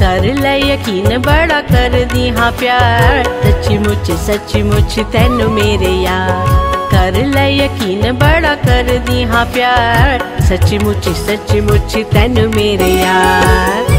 कर ले यकीन बड़ा कर दी हाँ प्यार, सच्ची मुच तैनू मेरे यार। कर ले यकीन बड़ा कर दी हाँ प्यार, सच्ची मुच तैनू मेरे यार।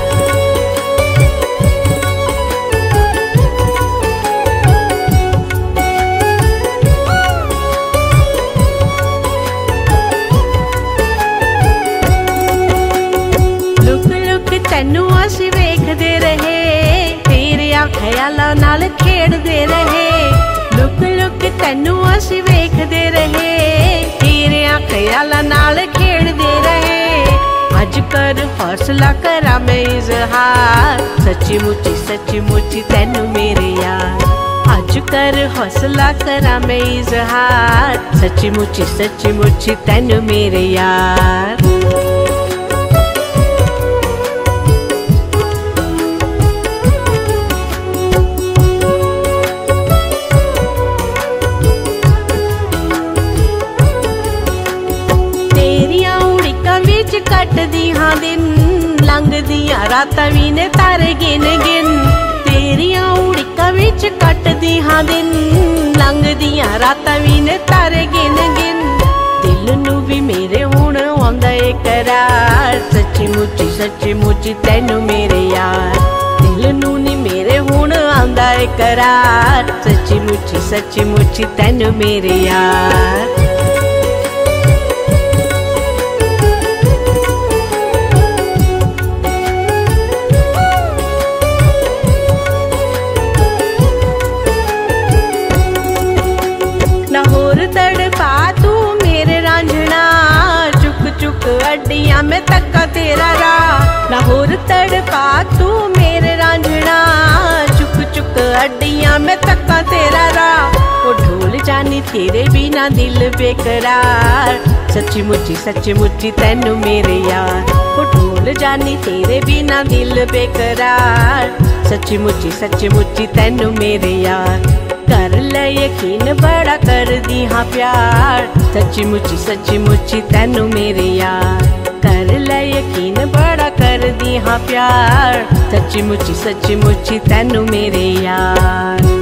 तैनू असी वेखदे रहे, तेरे ख्यालां नाल खेडदे रहे। लुक लुक तैनू असी वेखदे रहे, तेरे ख्यालां नाल खेडदे रहे। अज कर हौसला करा मैं इजहार, सच्ची मुची तैनू मेरे यार। अज कर हौसला करा मैं इजहार, सच्ची मुची तैनू मेरे यार। कटदी हाँ दिन, लंघदियां रातां भी ने तारे गिन गिन। तेरियां उड़िकां विच कटदी हाँ दिन, लंघदियां रातां भी ने तारे गिन गिन। दिल नू भी मेरे हुण आउंदा ए करार, सच्ची मुची तैनू मेरे यार। दिल नू नी मेरे हुण आउंदा ए करार, सच्ची मुची तैनू मेरे यार। अड्डियां में तक्का तेरा राह, ना होर तड़पा तू मेरे रांझना। चुक अड्डियां में तक्का तेरा राह, वो ढोल जानी तेरे बिना दिल बेकरार। सच्ची मुची तैनू मेरे यार। वो ढोल जानी तेरे बिना दिल बेकरार, सच्ची मुची तैनू मेरे यार। कर ले यकीन बड़ा कर दी हाँ प्यार, सच्ची मुची तैनू मेरे यार। कर ले यकीन बड़ा कर दी हाँ प्यार, सच्ची मुची तैनू मेरे यार।